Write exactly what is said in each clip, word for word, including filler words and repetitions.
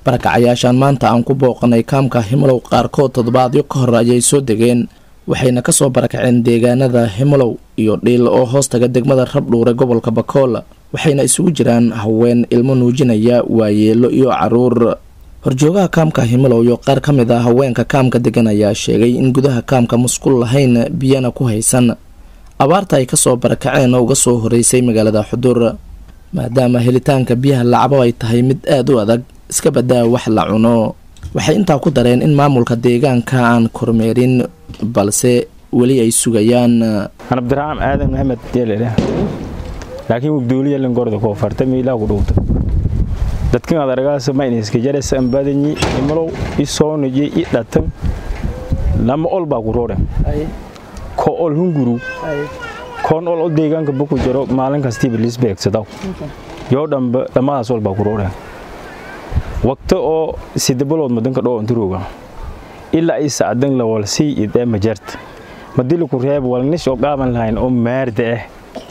barakacayaashan maanta aan ku booqanay kaamka Himlow qaarkood toddobaadyo ka hor ayay soo degeen waxayna ka soo barakaceen deegaanada Himlow iyo Dhiil oo hoostaga degmada Rabdhuure gobolka Bakool waxayna isugu jiraan haween ilmo nuujinaya waayeelo iyo caruur horjoogaha kaamka Himlow iyo qaar ka mid ah haweenka kaamka degan ayaa sheegay in gudaha kaamka musqul lahayn biyana ku haysan abaarta ay ka soo barakaceen oo uga soo horeysay magaalada Xudur maadaama helitaanka biyaha lacabo ay tahay mid aad u adag iska badaa wax la cuno waxay intaa ku dareen in maamulka deegaanka aan kormeerin balse wali ay sugayaan Abdiraam Aadan Maxamed Deelere laakiin uu dawladda lan gordo ko fartay ilaa ku dhowto dadkan adargaas ma inay iska jaraysan badani Himlow isoonaje i dhatan lama olba ku roore ko ol hunguru kon ol deegaanka buku jiro maalin kasta bilis beegsado yoo dhanba dhamaas walba ku roore waqti oo sidabalood madanka dhoo inturuga ilaa ay saadan la walsi idee majart madil ku reeb walnish oo qaaban lahayn oo maarda ah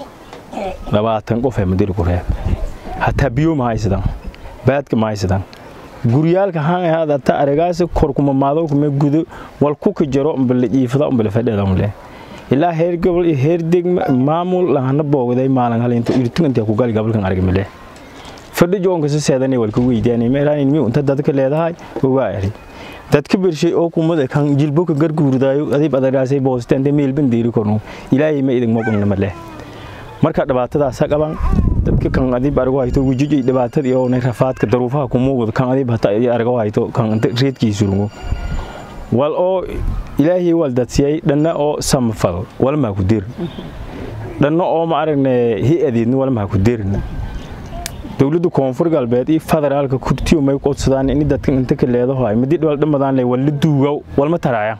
labaatan qof ay madil ku reeb hatta biyo ma haysadan baadka ma haysadan guriyaalka haan hada ta aragaas korkuma maado kuma gudo wal ku ka jiro umbal iifada umbal fadhada umle ilaa heer gobol iyo heer degma maamul lahana boogday maalin halinta irtin inta ku gal gobolkan aragmile fadhi joonka saseedanay wal ku weydiinay meelaan in inta dadka leedahay waa ari dadka birshay oo kumada kan jilbo ka garguurdaayo adib adagaasay boosteen meel bandiiri korno ilaahay ma idin moqon ma leh marka dhibaatadaas qaban dadka kan adib argo hayto wujijay dhibaatadii oo rafaadka daruufaha ku muuqdo kan adib hata argo hayto kan reedkiisu rungo wal oo ilaahay wal dadsiyay dhanna oo samfal wal ma ku dir dhanna oo ma aragne hi-adeedna wal ma ku dirna dawladda koonfur galbeed iyo federaalka kurtiyo may qodsadaan in dadka inta ka leedahay madi dhawal dhamadaan leh wal duuga wal ma taraaya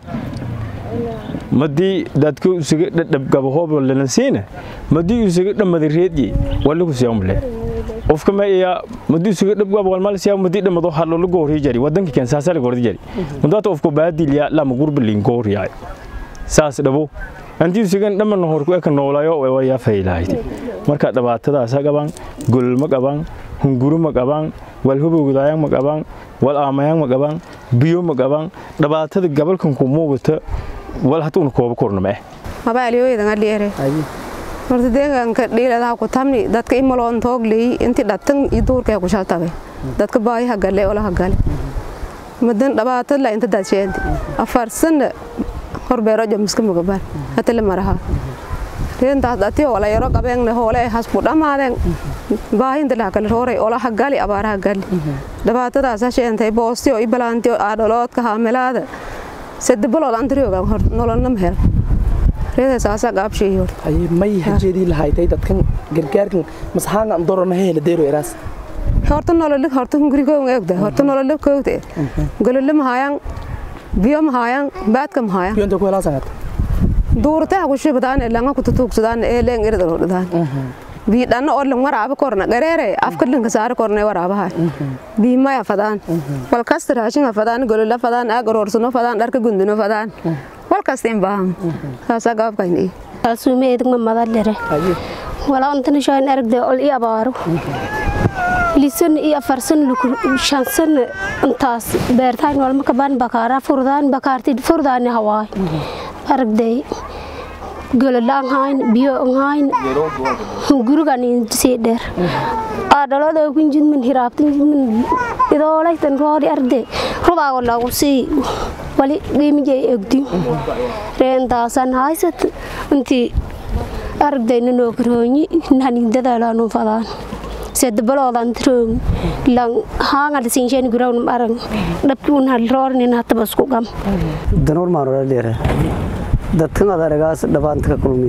madi dadku isuga dhab gabahoob wala siina madi isuga dhamad reedii wal ku siyaamle qofka ma iya madi isuga dhab gab wal mal siyaa madi dhamado halo lagu horii jari wadanka kan saasal goordi jari mudada qofku baadiliya la magurbalin gooriyaa saas dhabo antii isuga dhaman hor ku ka noolayo way ya faylaayay marka dhibaatadaas qaban gol ma qaban hunguru ma qaban wal hubugudayaan ma qaban wal aamayaan ma qaban biyo ma qaban dhibaatada gobolkan ku muuqata wal hatuun koob kornama mabaaliyoydan adheere horta deegaanka dhiilada ku tamni dadka imaloon toogley intii dhatan iyo duurka ku shaltabay dadka baayaha gale oo la gale madan dhibaatada la inta daasheed afar sano horbeero jamska mugabar hata la maraha reenta dadtii wala yaro qabeen hoole hasbu dhamaadeen baahinta la kala rooray oo la hagali abaaraha gali dhibaatadaas sheentay boosti oo ibalaanti oo aadoloodka haamelaada sadbalood antriyoga hor nololna mehel reeda saasa gaabshay hor ay may hajeedii lahaaytay dadkan gargaarkan masaxaan aan dorona heela deero eraas horta nolol horta guriga eegda horta nolol koogte golol ma hayaan biyo ma hayaan baadka ma hayaan biyo inta ku helaasan duurta ku shibadaan ilaa ku tutugsadaan ee leen irada rodaan bi dhanna oo lan waraaba korna gareere afka dhanka saar korna waraabaha bi ma fadaan wal kastra raashin fadaan golol fadaan agoroorsano fadaan dharka gundino fadaan wal kastin baan saasa gaab kayni asuumeed ma madalere wala antana shaan aragde ol i abaaro lisan iyo farsan luku shansan intaas beertaan wal ma kaban bakaara furdaan bakaartid furdaan hawaay aragday golalaan hayn biyo hayn gurigan intii dheer adalada ku jid min hiraabtin min idoolaytan roodi arday ruba wala usi wali qiimiyay egdi reentaasan haysat intii aragdayna noo karooñi nanin dadaalano fadaan sed baloodan trum lang haangal sinjeen gurawn arang dhabkuun hal roornin hatta basku gam danor maaro dheere dadkan adaragaas dhabaanta ka kulmi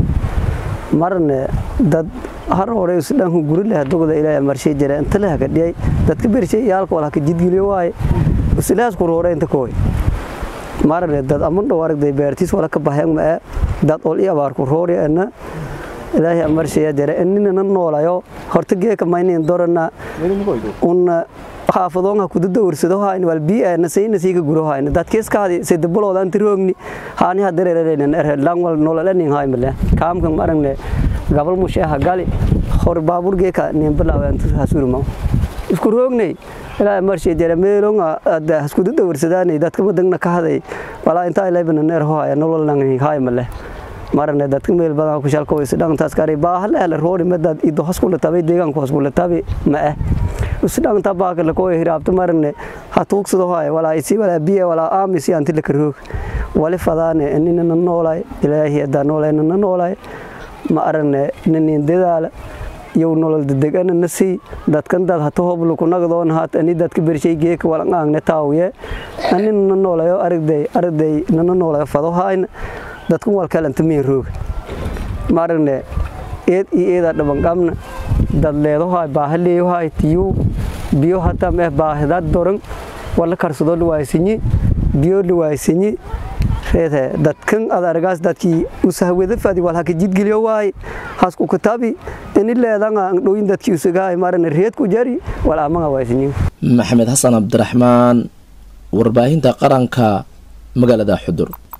marne dad har hore isdhan guri leh dogda ilaahay marshay jira inta la ka dhiyay dadka beershay yaalka wala ka jidgiliyo waay usilaas ku roore inta kooy marne dad amun dhawaragday beertiis wala ka baahyan ma dad ol iyo abaar ku roore ana ilaahay marshay jira inna noolayo horta geeka maynin dorana un xaafadoonka ku dawrsado hayn wal biya nasayna siiga gurohayn dadkees ka hadi sid baloodan tiroogni haani hadereereen er langwal nololenin haymle kaamkan marangne gabal mushaha gali hor baaburgeeka nin balaawan hasurma isku roognay ilaa marshii jira meelonga ada isku dawrsadaan dadka madagna ka haday walaa inta ay leeban neer hooya nolol nan hay male marna dadka meel badan ku shalko is dhantaas kari baahal la roori madad ido hoskul tabay deegaanka hoskul tabay ma ah usdhan tabaa la koo hiraabto marna hatuugsado hooya walaa isi walaa biyo walaa aamisi anti la karoog wali fadaane inna noolay ilaahi ada noolay inna noolay ma arne nin dedaala yow nolol dedegan nasi dadkan dad hato hoblu ku nagdoon haat ani dadka bershay geek wala ngaangne taawiye anin noolayo aragday aragday nana noolayo fado hayn dadku wal kale inta meen roog marne eed eeda dhaban gamna dad leedo hay baahleeyo hay tiyu biyo hata me baahida doran wala karsado luwaysinyi biyo luwaysinyi reede dadkan adargaas dadkii usahwada fadi wal haka jidgeliyo way hasku kitabi in leedanga dhooyin dadkii usugaay marna reed ku jari wala amaga waysinyi Maxamed Xasan Abdiraxmaan warbaahinta qaranka magaalada Xudur.